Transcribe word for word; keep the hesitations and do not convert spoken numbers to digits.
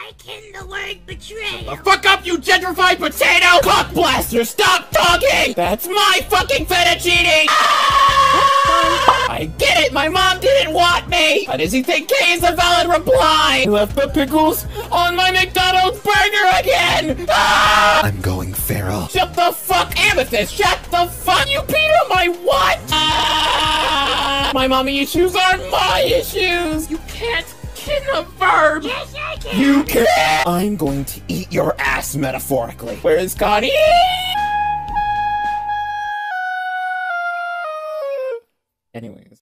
Liken the word betrayal. The fuck up, you gentrified potato! Cock blaster, stop talking! That's my fucking fettuccine! Ah! I get it, my mom didn't want me! But does he think K is a valid reply? He left the pickles on my McDonald's burger again! Ah! I'm going feral. Shut the fuck, Amethyst! Shut the fuck! You peed on my what? Ah! My mommy issues are my issues! You can't kin a verb! Yes, I can! You can't! I'm going to eat your ass metaphorically. Where is Connie? Anyway.